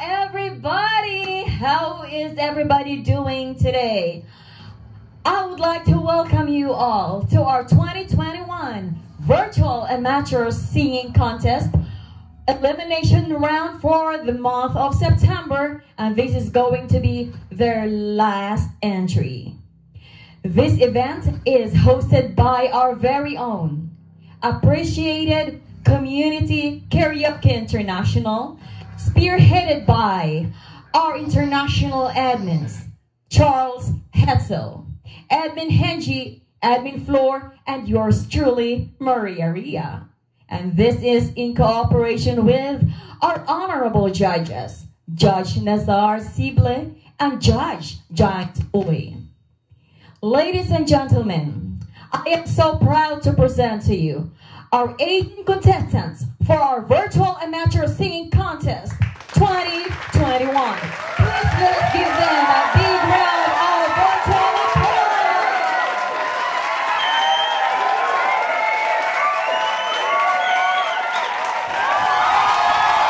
everybody! How is everybody doing today? I would like to welcome you all to our 2021 Virtual Amateur Singing Contest elimination round for the month of September, and this is going to be their last entry. This event is hosted by our very own appreciated Community Karaoke International, spearheaded by our international admins, Charles Hetzel, Admin Henji, Admin Floor, and yours truly, Maria Ria. And this is in cooperation with our honorable judges, Judge Nazar Sible and Judge Giant Uwe. Ladies and gentlemen, I am so proud to present to you our 18 contestants for our Virtual Amateur Singing Contest 2021. Please let's give them a big round of virtual applause.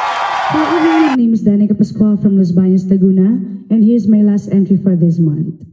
Hello everyone, my name is Danica Pascual from Los Baños, Laguna, and here's my last entry for this month.